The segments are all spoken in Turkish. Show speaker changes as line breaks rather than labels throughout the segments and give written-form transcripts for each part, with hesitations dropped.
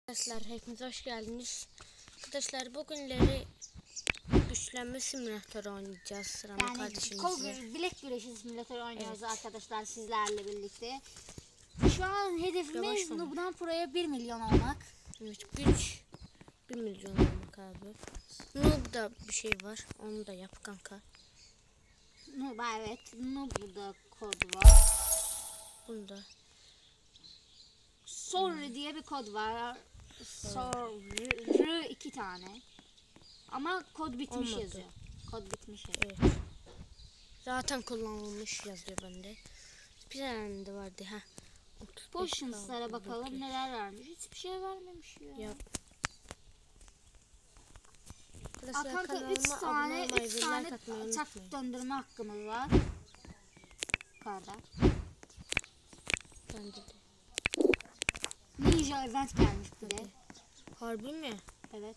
Arkadaşlar hepiniz hoş geldiniz. Arkadaşlar bugünleri güçlenme simülatörü oynayacağız. Rama kardeşimizle.
Bilek güreşi simülatörü oynuyoruz arkadaşlar sizlerle birlikte. Şu an hedefimiz Noob'dan Pro'ya 1 milyon olmak.
Evet, güç 1 milyon olmak abi. Noob'da bir şey var, onu da yap kanka.
Noob, evet. Noob'da kod var.
Bunda.
Sorry diye bir kod var. Sorry 2 tane. Ama kod bitmiş
olmadı.
yazıyor. Kod bitmiş yazıyor.
Evet. Zaten kullanılmış yazıyor bende. Bir tane de vardı ha.
Potions'lara bakalım neler vermiş. Hiçbir şey vermemiş ya.
Yap.
Kanka 3 tane taktik döndürme hakkımız var. Kadar.
Bende de.
Ninja event gelmiş bir de.
Harbi mi?
Evet.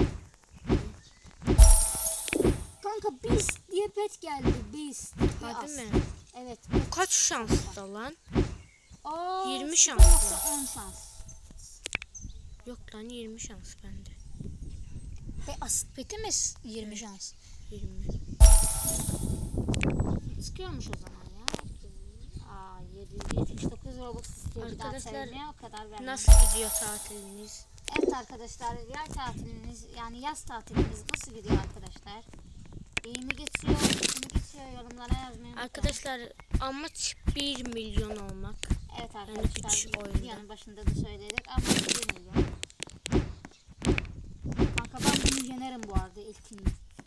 Kanka Beast diye pet geldi. Beast.
Harbi mi?
Evet.
Bu kaç şanslı lan? 20 şans.
10 şans.
Yok lan 20 şans bende.
Ve asit peti mi 20 şans?
20.
Çıkıyormuş o zaman ya. 779 Robux istiyor.
Arkadaşlar
o kadar vermiyor.
Nasıl gidiyor tatiliniz?
Evet arkadaşlar, yaz tatiliniz yani yaz tatiliniz nasıl gidiyor arkadaşlar? İyi mi geçiyor? Kötü mü geçiyor? Yorumlara yazmayı unutmayın.
Arkadaşlar amaç 1 milyon olmak.
Evet arkadaşlar,
yani
videonun başında da söyledik ama 1 milyon. Kanka ben bunu yenerim bu arada ilkini.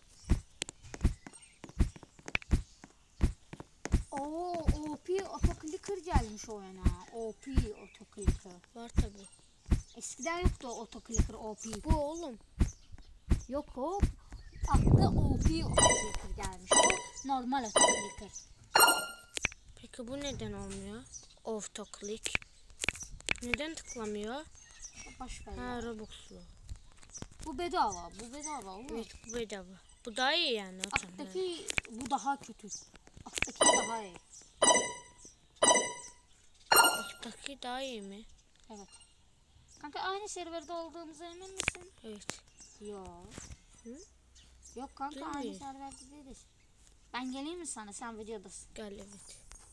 OP otoclicker gelmiş oyuna. OP otoclicker.
Var tabi.
Eskiden yoktu o otoclicker OP.
Bu oğlum.
Yok o. Aklı OP otoclicker gelmiş. O normal otoclicker.
Peki bu neden olmuyor? Autoclick. Neden tıklamıyor?
Boş ver
Ha
ya.
Robux'lu.
Bu bedava. Bu bedava oğlum.
Evet bu bedava. Bu daha iyi yani.
Alttaki bu daha kötü. Alttaki daha iyi.
Alttaki daha iyi mi?
Evet. Kanka aynı serverde olduğumuza emin misin?
Evet.
Yok.
Hı?
Yok kanka
Değil
aynı
mi?
serverde değiliz. Ben geleyim mi sana? Sen videodasın.
Gel evet.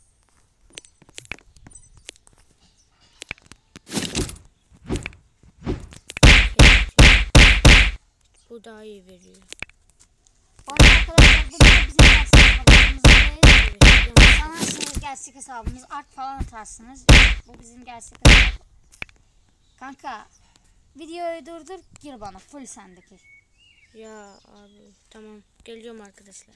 Bu daha iyi veriyor.
Bu arada arkadaşlar bu da bizim gerçek hesabımız değil.
Evet,
Sanarsınız gerçek hesabımız. Art falan atarsınız. Bu bizim gerçek hesabımız. Kanka videoyu durdur, gir bana full sendeki.
ya abi tamam geliyorum arkadaşlar.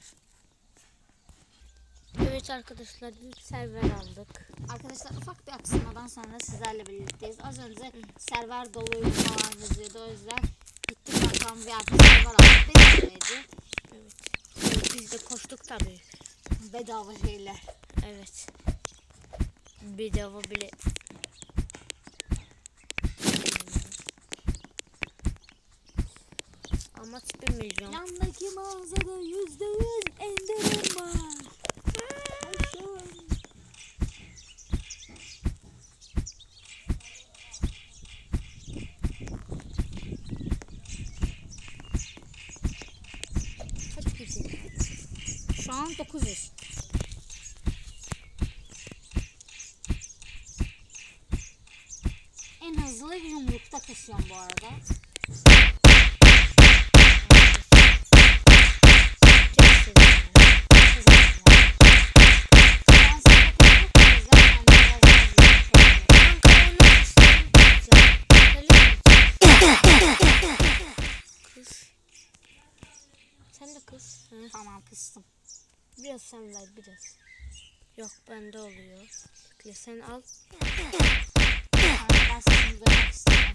Evet arkadaşlar ilk server aldık.
Arkadaşlar ufak bir aksamadan sonra sizlerle birlikteyiz. Az önce server doluydu falan yazıyordu, o yüzden gittik bakalım bir artık server aldık. Bedavaydı.
Evet. Biz de koştuk tabii.
Bedava şeyler.
Evet. Bedava bile. Amaç 1 milyon.
Yandaki mağazada %100 indirim var.
Kaç gücün?
Şu an 900. En hızlı yumrukta kesiyorum bu arada.
Sen de kız. Hı.
Tamam kıstım.
Biraz sen ver biraz. Yok bende oluyor. Bekle sen al.
Ben sesini duymak istiyorum.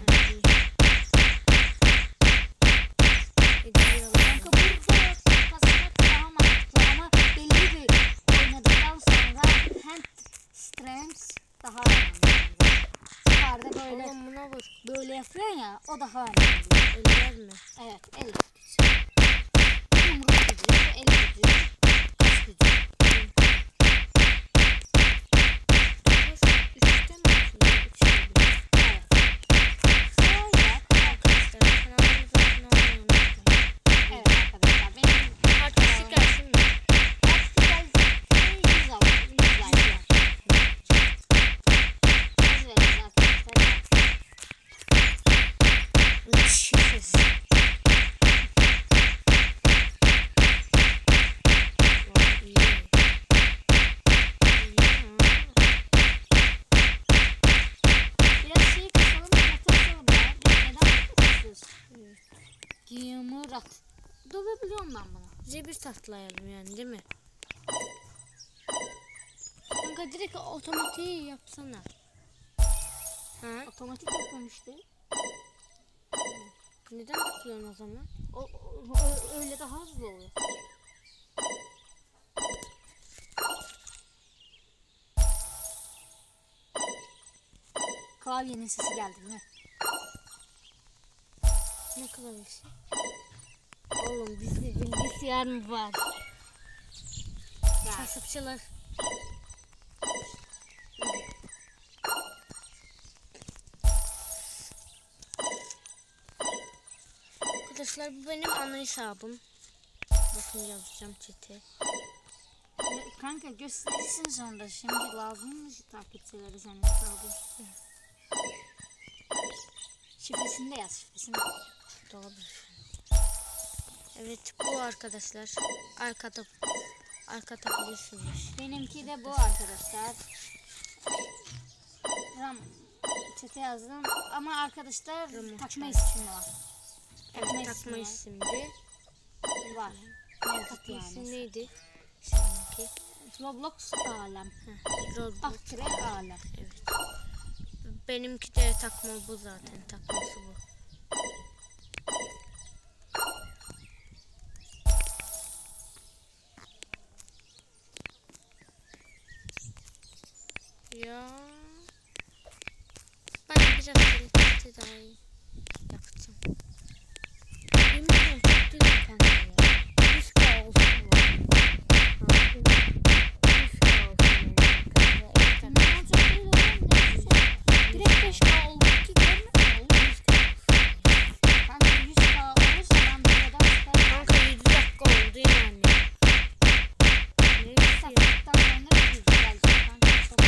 Kanka burada kazanmak daha mantıklı ama belli bir oynadıktan sonra hand strength daha önemli. Yukarıda böyle
Oğlum buna vur.
böyle yapıyor ya, o daha önemli.
Eller mi?
Evet, el gücü. Yumruk gücü, el gücü, kas gücü.
Üçte mi? Üçte mi?
Evet. Şöyle Yumurta. Dövebiliyorum ben bunu.
Bize bir tatlayalım yani, değil mi?
Kanka direkt
Otomatiği yapsana. Ha?
otomatik yapmamıştı.
Neden tıklıyorsun o zaman?
Öyle daha hızlı oluyor. Klavyenin sesi geldi değil mi?
Ne klavyesi? Oğlum bizde bilgisayar mı var? Kasıpçılar. Arkadaşlar bu benim ana hesabım. Bakın yazacağım chat'e.
Kanka gösterirsin sonra. Şimdi lazım mı takipçileri senin hesabın? Şifresini de yaz, şifresini.
Doğru. Evet bu arkadaşlar. Arkada bilirsiniz.
Benimki de bu arkadaşlar. Ram chat'e yazdım ama arkadaşlar takma ismi var.
Evet takma isimdi.
Var.
Takma
Yani.
isim neydi? Seninki.
Roblox alem.
Roblox.
Aktre alem.
Evet. Benimki de takma bu zaten. Takması bu. Ya. Ben biraz hareketi daha iyi yapacağım. Yemin ederim çok düzgün kanka ya. 100K olsun mu? 100K olsun yani.
Ne olacak değil oğlum, ne olacak? Direkt 5K oldu ki görmüyor musun? Kanka 100K olursa ben buradan çıkarım.
Kanka 7 dakika oldu yani. Neyse ya.
Saklıktan sonra 100 gelecek kanka. Çok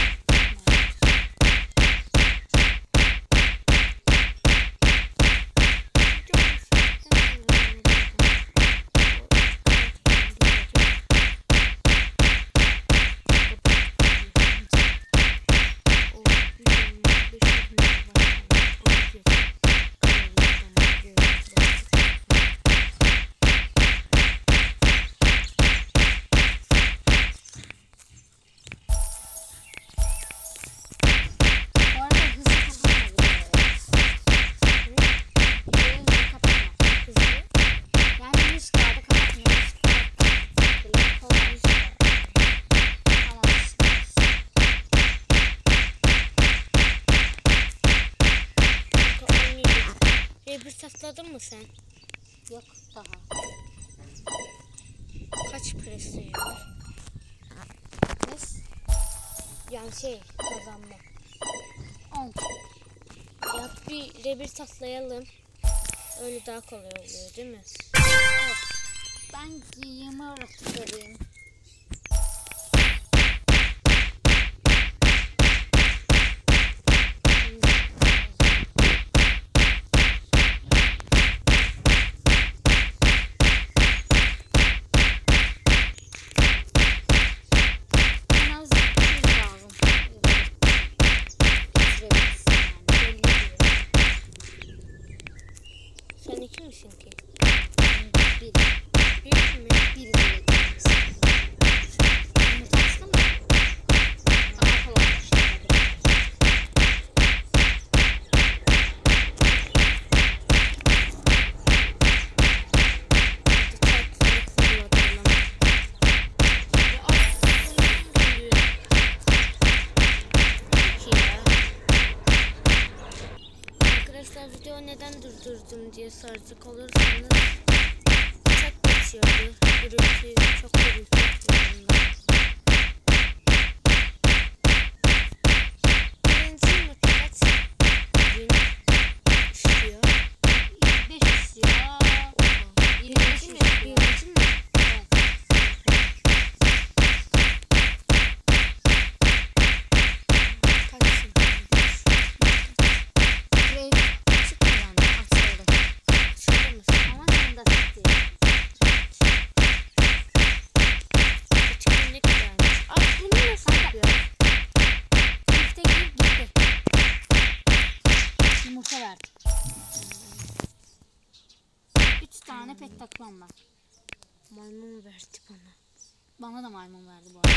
Bu arada hızlı kapatma. Yani 100 kağıdı kapatmıyoruz. Direkt kolay. Tamam.
Bir sakladın mı sen?
Yok daha.
Kaç prestij var?
Biz
Yani kazanma.
10.
Ya bir rebir saklayalım. Öyle daha kolay oluyor değil mi?
Evet. Ben yumurta vereyim. En az 200 lazım. Bitirebiliriz yani.
Belli diyor. Sen iki misin ki?
Bir.
Bir mi?
Bir değil. Yumurta açtın mı? Daha kolay.
Arkadaşlar video neden durdurdum diye soracak olursanız çok geçiyordu. Çok gürültü yapıyordum. Birinci yumurta kaç gün işliyor?
5 istiyor. 25
Birinci mi?
istiyor.
Birinci mi? Kaçsın?
Direkt çıkmıyor yani açıldı.
Şurada mısın?
Ama sen de çıktı.
Küçük ne
pentagram var.
Maymun verdi bana.
Bana da maymun verdi bu arada.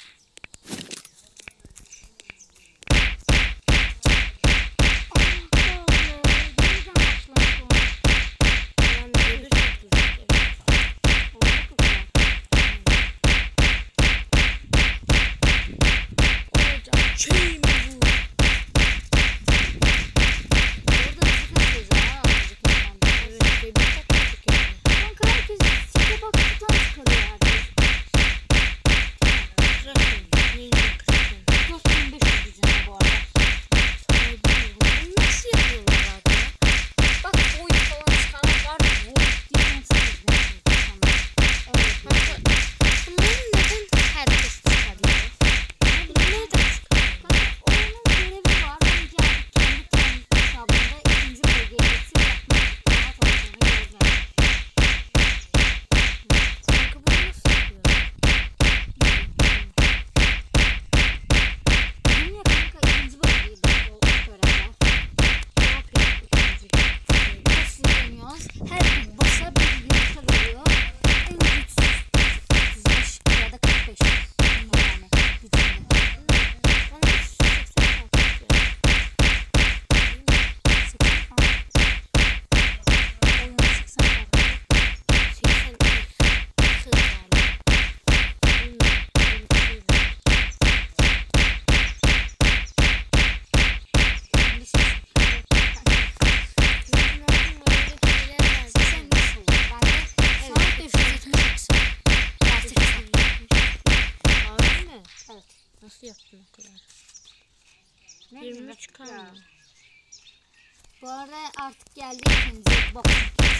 Nasıl yaptın o kadar?
Ne
23 kaldı.
Bu arada artık geldi ikinci box.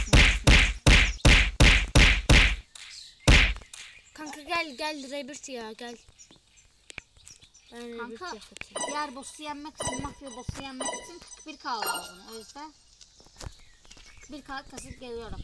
Kanka gel Rebirth ya gel. Ben Rebirth
Kanka
yapatayım.
diğer boss'u yenmek için, mafya boss'u yenmek için 41k lazım. O yüzden 41k kasıp geliyorum.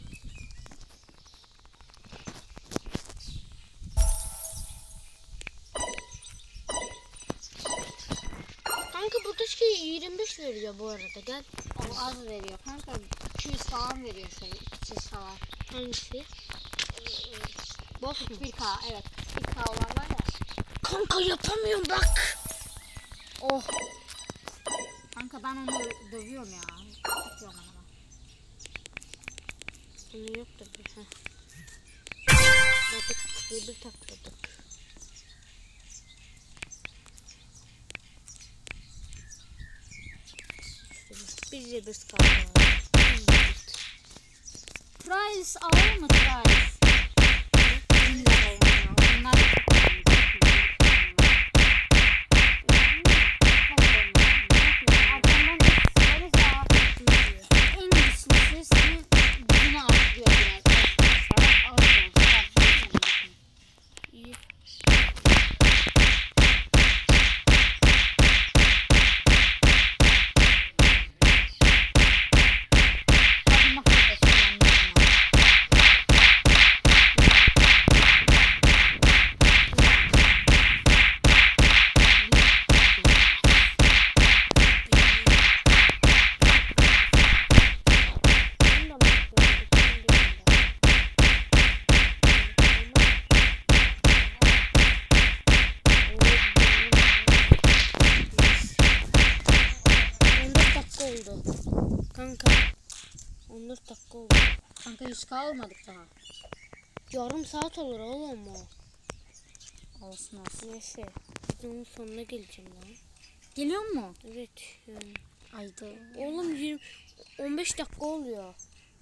Kanka burada şey 25 veriyor bu arada gel.
O az veriyor kanka, 200 falan veriyor, 200 falan.
Hangisi? Boss mu?
1k, evet, 1k olan var ya.
Kanka yapamıyorum bak. Oh.
Kanka ben onu dövüyorum ya. Tutuyorum ama.
Bunu yok da bir. Bir takladık. Bir Rebirth kaldı.
Price alalım mı Price? Bunlar arkamdan sıkarız ya. En güçlüsü senin gücünü artırıyor biraz.
İyi. Kanka 14 dakika oldu.
Kanka 100k olmadık daha.
Yarım saat olur oğlum o.
Olsun olsun.
Neyse. Videonun sonuna geleceğim lan.
Geliyor mu?
Evet. Yani.
Aydı.
Oğlum 15 dakika oluyor.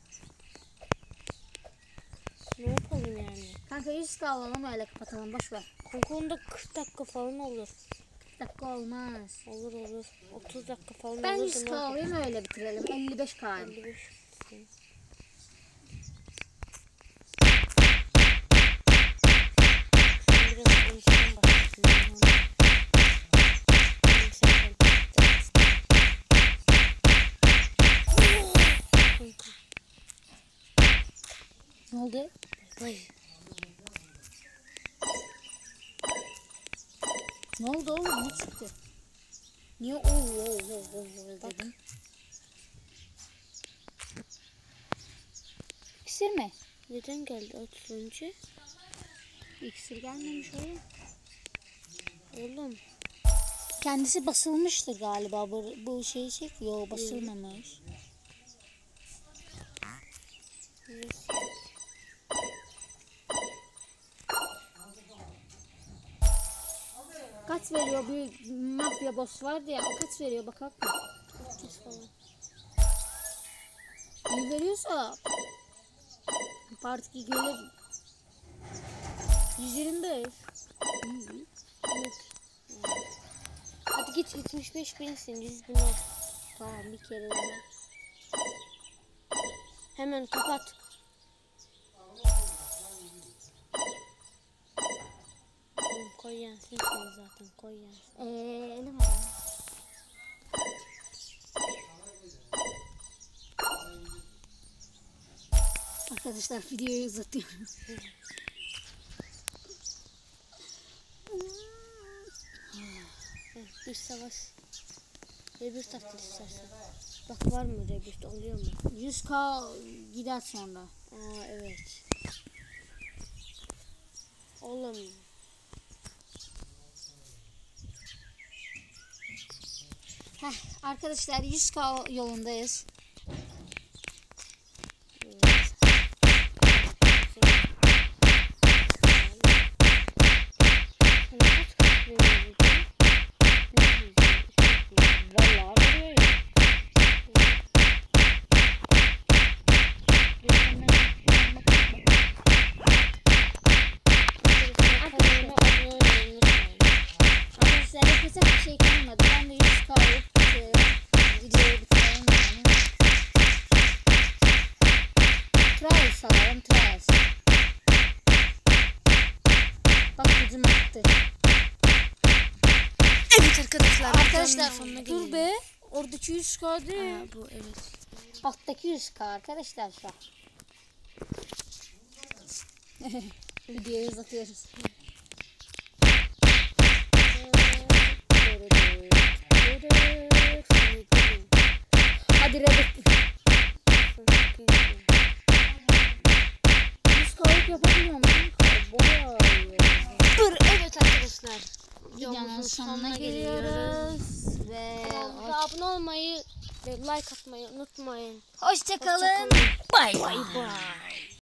Ne yapalım yani?
Kanka 100k alalım, öyle kapatalım, boş ver.
Kanka onda 40 dakika falan olur.
40 dakika olmaz.
Olur. 30 dakika falan
Ben
olur.
100k alayım, öyle bitirelim. 55k.
55. Biraz önceden başlasın.
Ne oldu?
Vay.
Ne oldu oğlum? Ne çıktı?
Niye dedim?
İksir mi?
Neden geldi 30 önce?
İksir gelmemiş oğlum.
Oğlum.
Kendisi basılmıştı galiba. Bu şeyi çekiyor. Basılmamış. Kaç veriyor? Bir mafya boss vardı ya. O kaç veriyor bakalım.
300 falan.
İyi veriyorsa Part 2 gelir. 125.
Yok. Hadi git 75 binsin 100 bin ol.
Tamam bir kere daha.
Hemen kapat. Oğlum koy yensin seni zaten koy yensin.
Elim alın. Arkadaşlar videoyu uzatıyorum.
Bir savaş. Rebirth taktı istersen. Bak var mı Rebirth oluyor mu?
100k gider sonra.
Aa evet. Oğlum.
Arkadaşlar 100k yolundayız. Arkadaşlar yapacak bir şey kalmadı. Ben de 100k alıp videoyu bitirelim yani. Trials alalım, trials. Bak gücüm arttı.
Evet arkadaşlar.
Arkadaşlar
sonuna
dur
gelelim.
be. Oradaki 100k değil.
Aa, bu evet.
Alttaki 100k arkadaşlar şu an. Videoyu uzatıyoruz. Hadi Reddit. 100k'lık yapabiliyor musun? Bayağı iyi.
Dur evet arkadaşlar.
Videonun sonuna geliyoruz. Ve
Kanalımıza abone olmayı ve like atmayı unutmayın.
hoşça kalın.
Hoşça kalın.
Bay
Bye bye.